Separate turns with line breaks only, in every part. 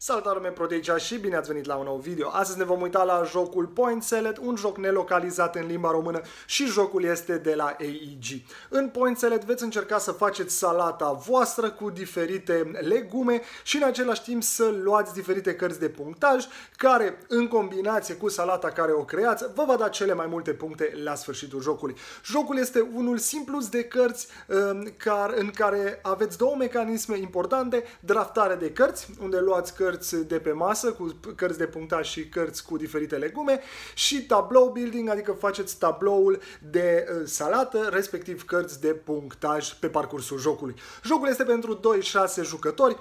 Salutare, lume Proteica și bine ați venit la un nou video. Astăzi ne vom uita la jocul Point Salad, un joc nelocalizat în limba română și jocul este de la AEG. În Point Salad veți încerca să faceți salata voastră cu diferite legume și în același timp să luați diferite cărți de punctaj care în combinație cu salata care o creați vă va da cele mai multe puncte la sfârșitul jocului. Jocul este unul simplu de cărți în care aveți două mecanisme importante: draftare de cărți, unde luați cărți de pe masă cu cărți de punctaj și cărți cu diferite legume, și tablou building, adică faceți tabloul de salată, respectiv cărți de punctaj pe parcursul jocului. Jocul este pentru 2-6 jucători,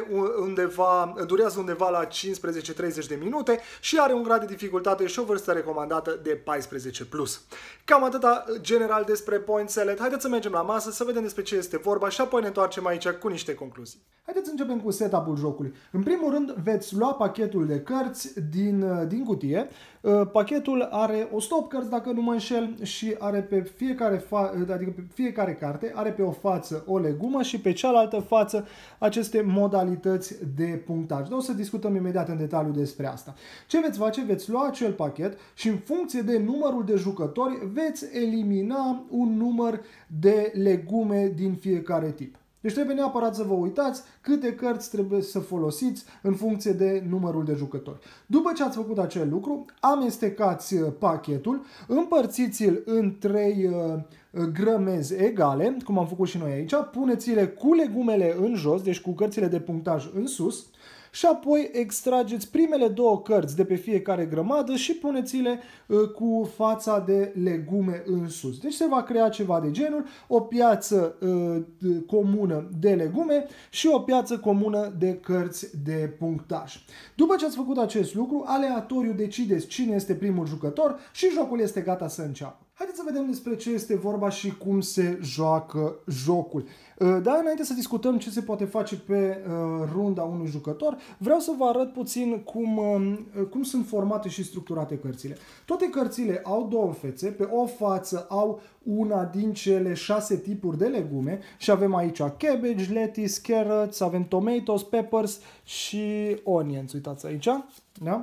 durează undeva la 15-30 de minute și are un grad de dificultate și o vârstă recomandată de 14+. Cam atâta general despre Point Salad. Haideți să mergem la masă să vedem despre ce este vorba și apoi ne întoarcem aici cu niște concluzii. Haideți să începem cu setup-ul jocului. În primul rând veți lua pachetul de cărți din cutie. Pachetul are 108 cărți, dacă nu mă înșel, și are pe fiecare carte are pe o față o legumă și pe cealaltă față aceste modalități de punctaj. O să discutăm imediat în detaliu despre asta. Ce veți face? Veți lua acel pachet și în funcție de numărul de jucători veți elimina un număr de legume din fiecare tip. Deci trebuie neapărat să vă uitați câte cărți trebuie să folosiți în funcție de numărul de jucători. După ce ați făcut acel lucru, amestecați pachetul, împărțiți-l în 3 grămezi egale, cum am făcut și noi aici, puneți-le cu legumele în jos, deci cu cărțile de punctaj în sus, și apoi extrageți primele 2 cărți de pe fiecare grămadă și puneți-le cu fața de legume în sus. Deci se va crea ceva de genul o piață comună de legume și o piață comună de cărți de punctaj. După ce ați făcut acest lucru, aleatoriu decideți cine este primul jucător și jocul este gata să înceapă. Haideți să vedem despre ce este vorba și cum se joacă jocul. Dar înainte să discutăm ce se poate face pe runda unui jucător, vreau să vă arăt puțin cum sunt formate și structurate cărțile. Toate cărțile au 2 fețe, pe o față au una din cele 6 tipuri de legume și avem aici cabbage, lettuce, carrots, avem tomatoes, peppers și onions. Uitați aici, da?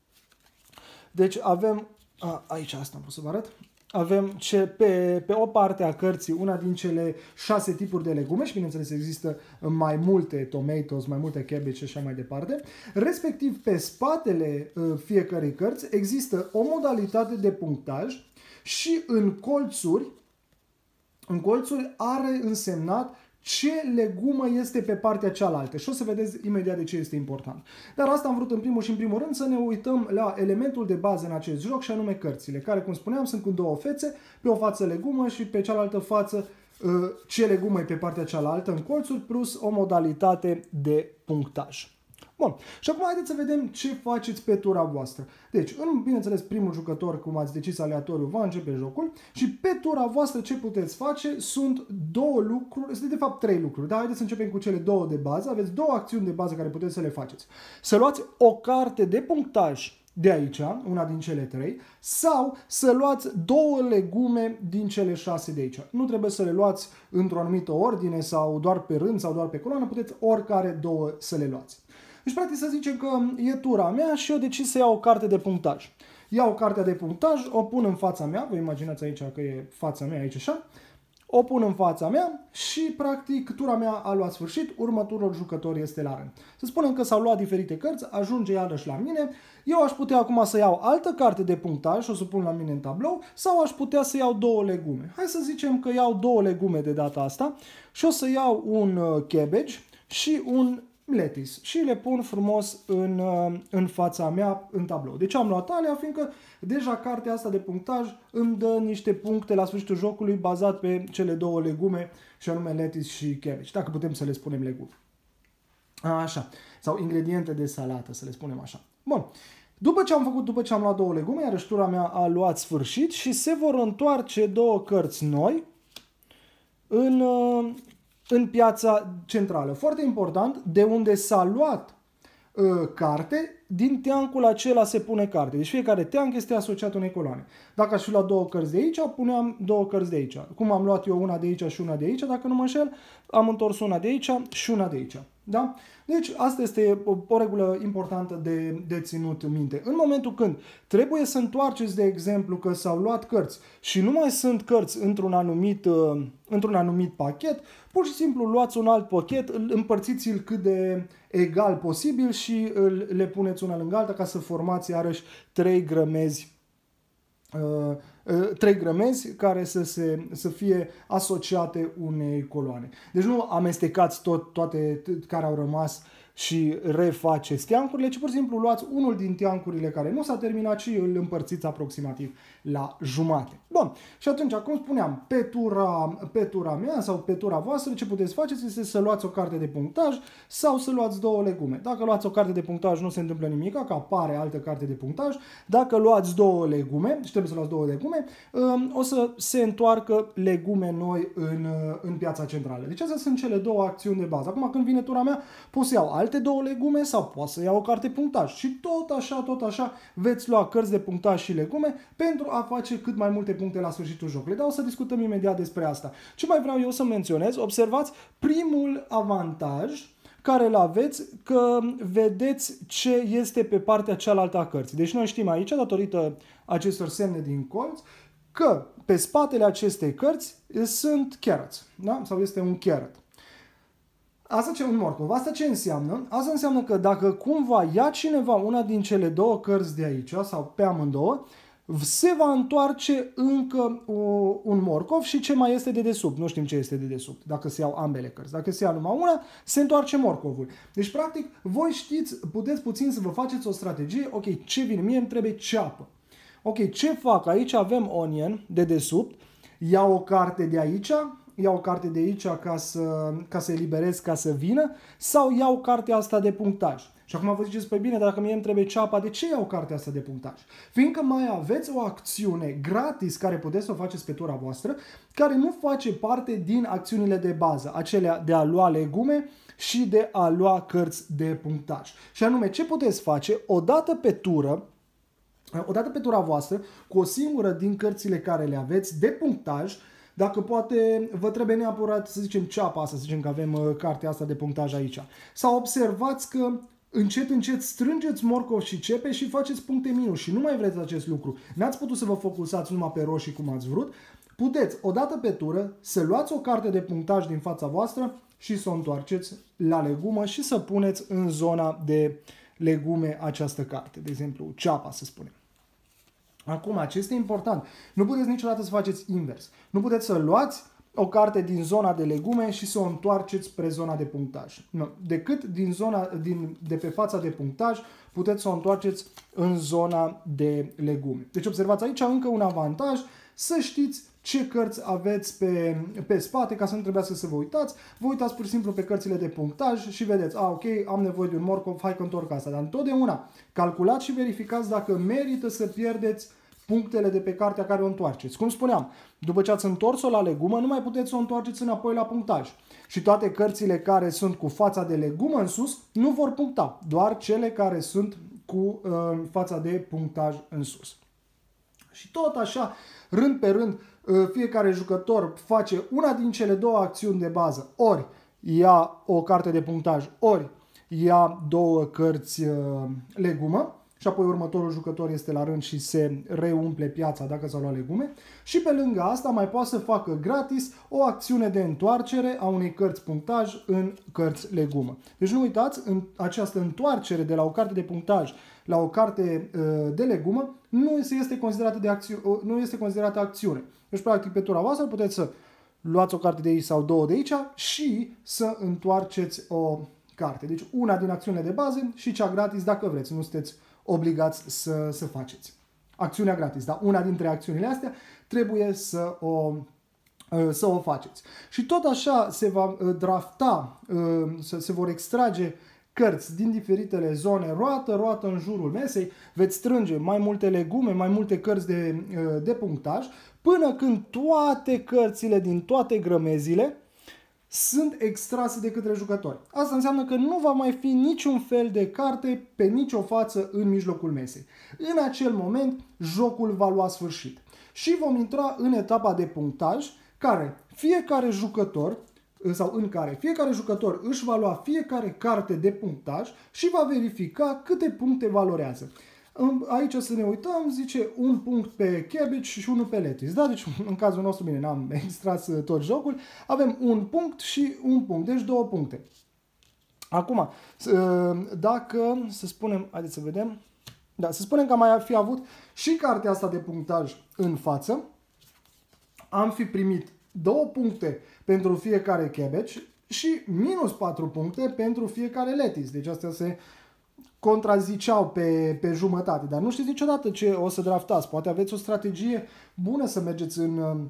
Deci avem, aici asta am vrut să vă arăt. Avem pe o parte a cărții una din cele 6 tipuri de legume și bineînțeles există mai multe tomatoes, mai multe cabbage și așa mai departe. Respectiv pe spatele fiecărei cărți există o modalitate de punctaj și în colțuri are însemnat ce legumă este pe partea cealaltă și o să vedeți imediat de ce este important. Dar asta am vrut în primul rând să ne uităm la elementul de bază în acest joc și anume cărțile, care, cum spuneam, sunt cu 2 fețe, pe o față legumă și pe cealaltă față ce legumă e pe partea cealaltă în colțuri, plus o modalitate de punctaj. Bun, și acum haideți să vedem ce faceți pe tura voastră. Deci, bineînțeles, primul jucător, cum ați decis aleatoriu, va începe jocul și pe tura voastră ce puteți face sunt 2 lucruri, sunt de fapt 3 lucruri, dar haideți să începem cu cele 2 de bază. Aveți 2 acțiuni de bază care puteți să le faceți. Să luați o carte de punctaj de aici, una din cele 3, sau să luați 2 legume din cele 6 de aici. Nu trebuie să le luați într-o anumită ordine sau doar pe rând sau doar pe coloană, puteți oricare 2 să le luați. Deci, practic, să zicem că e tura mea și eu decid să iau o carte de punctaj. Iau cartea de punctaj, o pun în fața mea, vă imaginați aici că e fața mea aici așa, o pun în fața mea și, practic, tura mea a luat sfârșit, următorul jucător este la rând. Să spunem că s-au luat diferite cărți, ajunge iarăși la mine, eu aș putea acum să iau altă carte de punctaj și o să pun la mine în tablou, sau aș putea să iau 2 legume. Hai să zicem că iau 2 legume de data asta și o să iau un cabbage și un lettuce și le pun frumos în fața mea în tablou. De ce am luat alea? Fiindcă deja cartea asta de punctaj îmi dă niște puncte la sfârșitul jocului bazat pe cele 2 legume și anume lettuce și cabbage, dacă putem să le spunem legume. Așa. Sau ingrediente de salată, să le spunem așa. Bun. După ce am luat 2 legume, iarăși tura mea a luat sfârșit și se vor întoarce 2 cărți noi în piața centrală. Foarte important, de unde s-a luat carte, din teancul acela se pune carte. Deci fiecare teanc este asociat unei coloane. Dacă aș fi luat 2 cărți de aici, puneam 2 cărți de aici. Cum am luat eu una de aici și una de aici, dacă nu mă înșel, am întors una de aici și una de aici. Da? Deci asta este o regulă importantă de ținut minte. În momentul când trebuie să întoarceți, de exemplu, că s-au luat cărți și nu mai sunt cărți într-un anumit pachet, pur și simplu luați un alt pachet, împărțiți-l cât de egal posibil și le puneți una lângă alta ca să formați iarăși 3 grămezi care să fie asociate unei coloane. Deci nu amestecați toate care au rămas și refaceți teancurile, ci pur și simplu luați unul din teancurile care nu s-a terminat și îl împărțiți aproximativ la jumate. Bun, și atunci, cum spuneam, pe tura mea sau pe tura voastră, ce puteți face este să luați o carte de punctaj sau să luați 2 legume. Dacă luați o carte de punctaj, nu se întâmplă nimic, că apare altă carte de punctaj. Dacă luați 2 legume, și trebuie să luați 2 legume, o să se întoarcă legume noi în piața centrală. Deci astea sunt cele 2 acțiuni de bază. Acum, când vine tura mea, pot să iau alte 2 legume sau pot să iau o carte punctaj. Și tot așa veți lua cărți de punctaj și legume pentru a face cât mai multe puncte la sfârșitul jocului. Dar o să discutăm imediat despre asta. Ce mai vreau eu să menționez? Observați primul avantaj care îl aveți, că vedeți ce este pe partea cealaltă a cărții. Deci noi știm aici, datorită acestor semne din colț, că pe spatele acestei cărți sunt carrots, da? Sau este un carrot. Asta ce un morcov. Asta ce înseamnă? Asta înseamnă că dacă cumva ia cineva una din cele 2 cărți de aici, sau pe amândouă, se va întoarce încă un morcov și ce mai este de desubt. Nu știm ce este de desubt, dacă se iau ambele cărți. Dacă se ia numai una, se întoarce morcovul. Deci, practic, voi știți, puteți puțin să vă faceți o strategie. Ok, ce vine? Mie îmi trebuie ceapă. Ok, ce fac? Aici avem onion de desubt. Iau o carte de aici, iau o carte de aici ca să eliberez, ca să vină, sau iau cartea asta de punctaj. Și acum vă ziceți, păi bine, dacă mie îmi trebuie ceapa, de ce iau cartea asta de punctaj? Fiindcă mai aveți o acțiune gratis care puteți să o faceți pe tura voastră, care nu face parte din acțiunile de bază, acelea de a lua legume și de a lua cărți de punctaj. Și anume, ce puteți face odată pe tura voastră, cu o singură din cărțile care le aveți de punctaj, dacă poate vă trebuie neapărat, să zicem, ceapa asta, să zicem că avem cartea asta de punctaj aici. Sau observați că încet strângeți morcov și cepe și faceți puncte minus și nu mai vreți acest lucru. N-ați putut să vă focusați numai pe roșii cum ați vrut. Puteți, odată pe tură, să luați o carte de punctaj din fața voastră și să o întoarceți la legumă și să puneți în zona de legume această carte. De exemplu, ceapa, să spunem. Acum, ce este important? Nu puteți niciodată să faceți invers. Nu puteți să luați o carte din zona de legume și să o întoarceți spre zona de punctaj. Nu. Decât de pe fața de punctaj puteți să o întoarceți în zona de legume. Deci observați aici încă un avantaj, să știți ce cărți aveți pe spate, ca să nu trebuiască să vă uitați. Vă uitați pur și simplu pe cărțile de punctaj și vedeți, ok, am nevoie de un morcov, hai că întorc asta. Dar întotdeauna calculați și verificați dacă merită să pierdeți punctele de pe cartea care o întoarceți. Cum spuneam, după ce ați întors-o la legumă, nu mai puteți să o întoarceți înapoi la punctaj. Și toate cărțile care sunt cu fața de legumă în sus nu vor puncta, doar cele care sunt cu fața de punctaj în sus. Și tot așa, rând pe rând, fiecare jucător face una din cele 2 acțiuni de bază. Ori ia o carte de punctaj, ori ia 2 cărți legumă. Și apoi următorul jucător este la rând și se reumple piața dacă s-au luat legume. Și pe lângă asta mai poate să facă gratis o acțiune de întoarcere a unei cărți punctaj în cărți legumă. Deci nu uitați, această întoarcere de la o carte de punctaj la o carte de legumă nu este considerată acțiune. Deci practic pe tura voastră puteți să luați o carte de aici sau 2 de aici și să întoarceți o carte. Deci una din acțiunile de bază și cea gratis dacă vreți. Nu sunteți obligați să faceți. Acțiunea gratis, dar una dintre acțiunile astea trebuie să o faceți. Și tot așa se va drafta, se vor extrage cărți din diferitele zone, roată în jurul mesei, veți strânge mai multe legume, mai multe cărți de punctaj, până când toate cărțile din toate grămezile sunt extrase de către jucători. Asta înseamnă că nu va mai fi niciun fel de carte pe nicio față în mijlocul mesei. În acel moment, jocul va lua sfârșit. Și vom intra în etapa de punctaj, care fiecare jucător sau în care fiecare jucător își va lua fiecare carte de punctaj și va verifica câte puncte valorează. Aici să ne uităm, zice un punct pe Cabbage și unul pe Lettuce. Da? Deci în cazul nostru, bine, n-am extras tot jocul, avem un punct și un punct, deci 2 puncte. Acum, dacă, să spunem, haideți să vedem, da, să spunem că am mai fi avut și cartea asta de punctaj în față, am fi primit 2 puncte pentru fiecare Cabbage și minus 4 puncte pentru fiecare Lettuce. Deci astea se contraziceau pe jumătate, dar nu știți niciodată ce o să draftați. Poate aveți o strategie bună să mergeți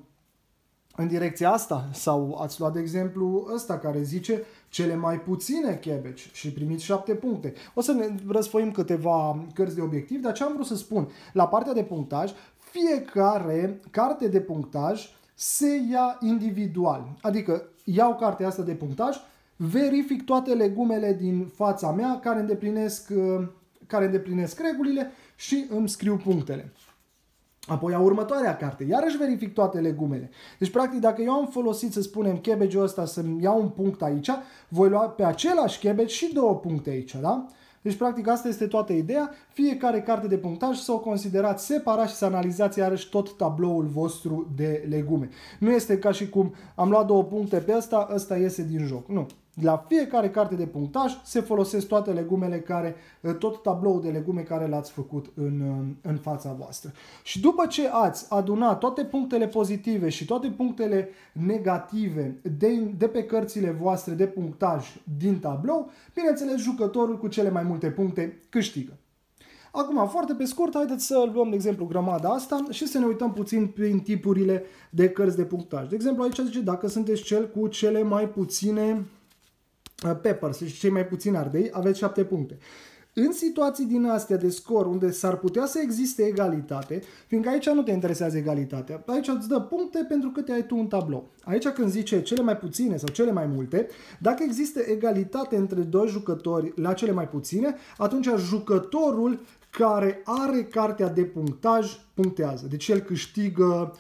în direcția asta, sau ați luat de exemplu ăsta care zice cele mai puține Cabbage și primiți 7 puncte. O să ne răsfoim câteva cărți de obiectiv, dar ce am vrut să spun, la partea de punctaj, fiecare carte de punctaj se ia individual. Adică iau cartea asta de punctaj, verific toate legumele din fața mea care îndeplinesc regulile și îmi scriu punctele. Apoi a următoarea carte, iarăși verific toate legumele. Deci, practic, dacă eu am folosit, să spunem, cabbage-ul ăsta să-mi iau un punct aici, voi lua pe același cabbage și 2 puncte aici, da? Deci, practic, asta este toată ideea. Fiecare carte de punctaj să o considerați separat și să analizați iarăși tot tabloul vostru de legume. Nu este ca și cum am luat 2 puncte pe ăsta, ăsta iese din joc. Nu. La fiecare carte de punctaj se folosesc toate legumele tot tabloul de legume care l-ați făcut în fața voastră. Și după ce ați adunat toate punctele pozitive și toate punctele negative de pe cărțile voastre de punctaj din tablou, bineînțeles, jucătorul cu cele mai multe puncte câștigă. Acum, foarte pe scurt, haideți să luăm, de exemplu, grămada asta și să ne uităm puțin prin tipurile de cărți de punctaj. De exemplu, aici zice, dacă sunteți cel cu cele mai puține peppers, deci cei mai puțini ardei, aveți 7 puncte. În situații din astea de scor, unde s-ar putea să existe egalitate, fiindcă aici nu te interesează egalitatea, aici îți dă puncte pentru câte ai tu în tablou. Aici când zice cele mai puține sau cele mai multe, dacă există egalitate între 2 jucători la cele mai puține, atunci jucătorul care are cartea de punctaj punctează. Deci el câștigă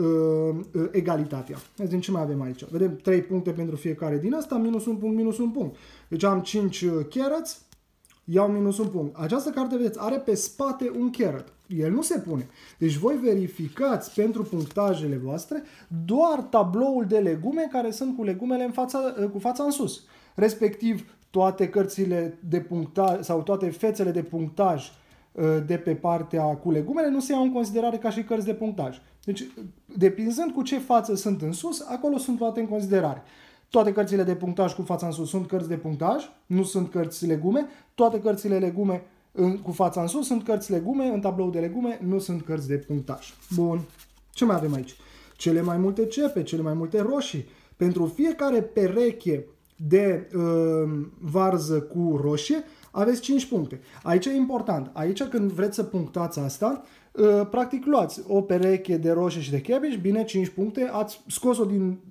egalitatea. Vedem ce mai avem aici. Vedem 3 puncte pentru fiecare din asta, minus 1 punct, minus 1 punct. Deci am 5 carrots, iau minus 1 punct. Această carte, vedeți, are pe spate un carrot. El nu se pune. Deci voi verificați pentru punctajele voastre doar tabloul de legume care sunt cu legumele cu fața în sus. Respectiv toate cărțile de punctaj sau toate fețele de punctaj de pe partea cu legumele nu se iau în considerare ca și cărți de punctaj. Deci, depinzând cu ce față sunt în sus, acolo sunt luate în considerare. Toate cărțile de punctaj cu fața în sus sunt cărți de punctaj, nu sunt cărți legume. Toate cărțile legume cu fața în sus sunt cărți legume, în tablou de legume nu sunt cărți de punctaj. Bun. Ce mai avem aici? Cele mai multe cepe, cele mai multe roșii. Pentru fiecare pereche de varză cu roșie, aveți 5 puncte. Aici e important. Aici când vreți să punctați asta, practic luați o pereche de roșie și de cabbage, bine, 5 puncte, ați scos-o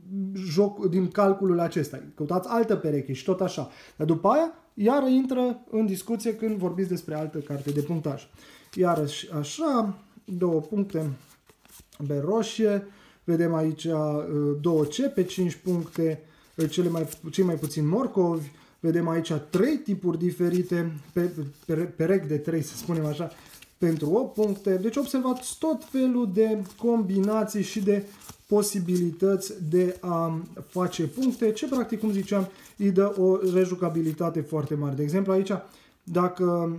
din calculul acesta. Căutați altă pereche și tot așa. Dar după aia, iară intră în discuție când vorbiți despre altă carte de punctaj. Iarăși așa, 2 puncte pe roșie, vedem aici 2 cepe, 5 puncte, cei mai puțini morcovi. Vedem aici 3 tipuri diferite, perechi de 3, să spunem așa, pentru 8 puncte. Deci observați tot felul de combinații și de posibilități de a face puncte, ce practic, cum ziceam, îi dă o rejucabilitate foarte mare. De exemplu, aici, dacă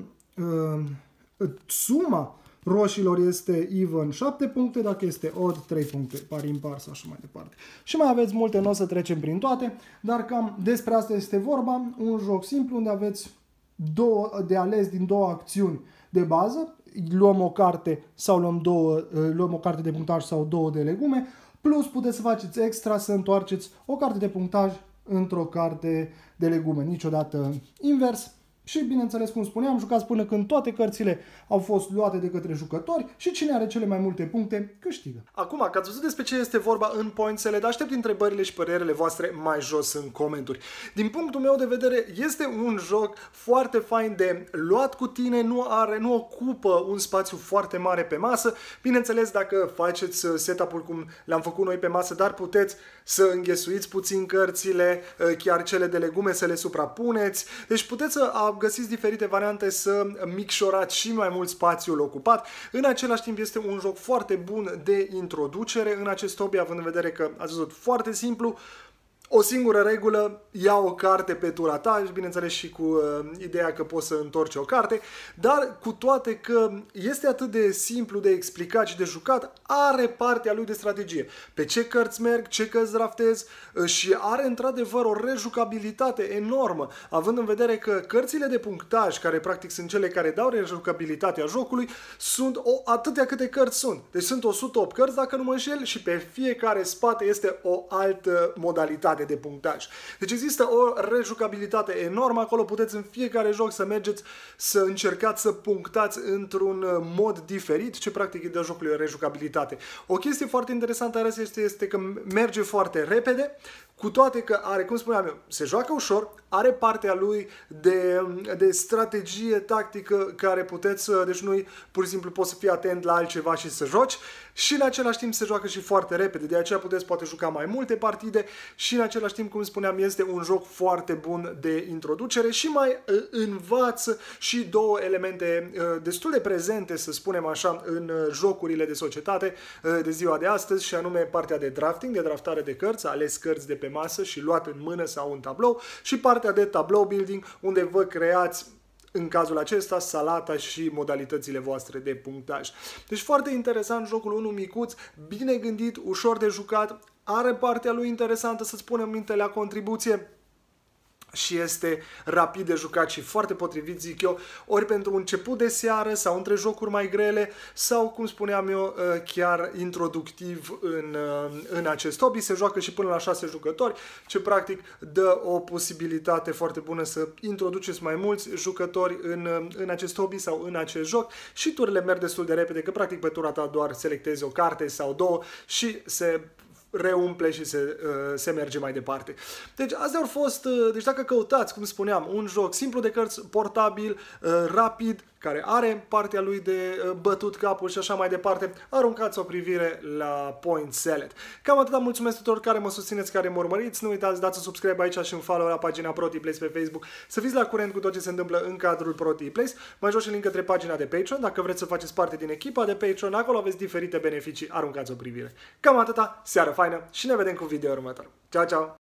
suma roșilor este even 7 puncte, dacă este odd 3 puncte, par impar sau așa mai departe. Și mai aveți multe, nu o să trecem prin toate, dar cam despre asta este vorba, un joc simplu unde aveți de ales din 2 acțiuni de bază, luăm o carte sau luăm o carte de punctaj sau 2 de legume, plus puteți să faceți extra, să întoarceți o carte de punctaj într-o carte de legume, niciodată invers. și, bineînțeles, cum spuneam, jucați până când toate cărțile au fost luate de către jucători și cine are cele mai multe puncte câștigă. Acum, că ați văzut despre ce este vorba în Point Salad, aștept întrebările și părerile voastre mai jos în comentarii. Din punctul meu de vedere, este un joc foarte fain de luat cu tine, nu ocupă un spațiu foarte mare pe masă. Bineînțeles, dacă faceți setup-ul cum le-am făcut noi pe masă, dar puteți să înghesuiți puțin cărțile, chiar cele de legume să le suprapuneți. Deci puteți să găsiți diferite variante să micșorați și mai mult spațiul ocupat. În același timp este un joc foarte bun de introducere în acest hobby, având în vedere că, ați văzut, foarte simplu. O singură regulă, ia o carte pe tura ta, bineînțeles și cu ideea că poți să întorci o carte, dar cu toate că este atât de simplu de explicat și de jucat, are partea lui de strategie. Pe ce cărți merg, ce cărți draftez și are într-adevăr o rejucabilitate enormă, având în vedere că cărțile de punctaj, care practic sunt cele care dau rejucabilitatea jocului, sunt atâtea câte cărți sunt. Deci sunt 108 cărți, dacă nu mă înșel, și pe fiecare spate este o altă modalitate de punctaj. Deci există o rejucabilitate enormă acolo, puteți în fiecare joc să mergeți să încercați să punctați într-un mod diferit, ce practic îi dă jocului o rejucabilitate. O chestie foarte interesantă este că merge foarte repede, cu toate că are, cum spuneam eu, se joacă ușor, are partea lui de strategie tactică care puteți, deci nu pur și simplu poți să fii atent la altceva și să joci, și în același timp se joacă și foarte repede, de aceea puteți poate juca mai multe partide și în același timp, cum spuneam, este un joc foarte bun de introducere și mai învață și două elemente destul de prezente, să spunem așa, în jocurile de societate de ziua de astăzi, și anume partea de drafting, de draftare de cărți, ales cărți de pe masă și luat în mână sau în tablou, și partea de tablou building, unde vă creați în cazul acesta salata și modalitățile voastre de punctaj. Deci foarte interesant jocul, unul micuț, bine gândit, ușor de jucat, are partea lui interesantă, să spunem, minte la contribuție, și este rapid de jucat și foarte potrivit, zic eu, ori pentru început de seară sau între jocuri mai grele sau, cum spuneam eu, chiar introductiv în acest hobby. Se joacă și până la 6 jucători, ce practic dă o posibilitate foarte bună să introduceți mai mulți jucători în acest hobby sau în acest joc, și turile merg destul de repede, că practic pe tura ta doar selectezi o carte sau două și se reumple și se merge mai departe. Deci astea au fost, deci dacă căutați, cum spuneam, un joc simplu de cărți, portabil, rapid, care are partea lui de bătut capul și așa mai departe, aruncați o privire la Point Salad. Cam atât, mulțumesc tuturor care mă susțineți, care mă urmăriți. Nu uitați, dați un subscribe aici și un follow la pagina ProTPlays pe Facebook, să fiți la curent cu tot ce se întâmplă în cadrul ProTPlays. Mai jos și link către pagina de Patreon, dacă vreți să faceți parte din echipa de Patreon, acolo aveți diferite beneficii, aruncați o privire. Cam atâta, seară faină și ne vedem cu video următor. Ciao, ciao!